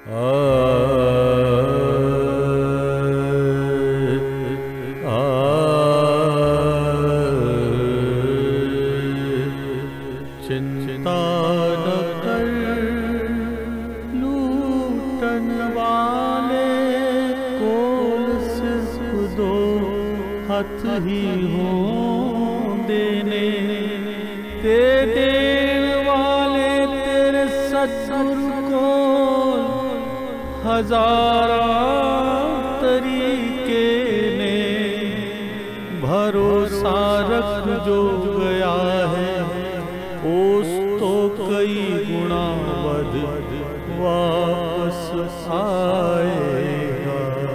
चिंता न कर लूटन वाले कोल सिर्फ दो हथ ही हो देने, ते देन वाले तेरे सतगुरु को हजारा तरीके ने। भरोसा रख जो गया है ओस तो कई गुना बद वापस आएगा।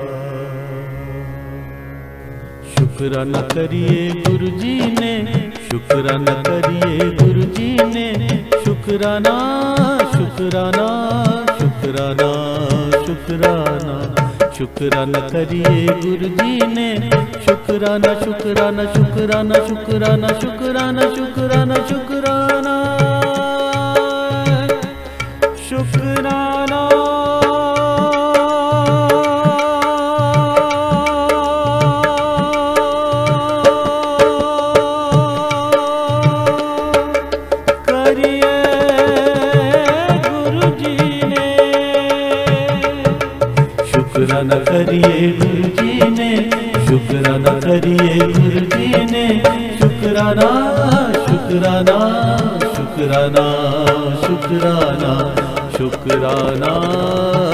शुक्राना करिए गुरुजी ने, शुक्राना करिए गुरुजी ने, शुक्राना शुक्राना शुक्राना शुक्राना शुक्राना करिए गुरुजी ने, शुक्राना शुक्राना शुक्राना शुक्राना शुक्राना शुक्राना शुक्राना शुक्राना। शुक्राना करिए गुरुजी ने, शुक्राना करिए गुरुजी ने, शुक्राना शुक्राना शुक्राना शुक्राना शुक्राना।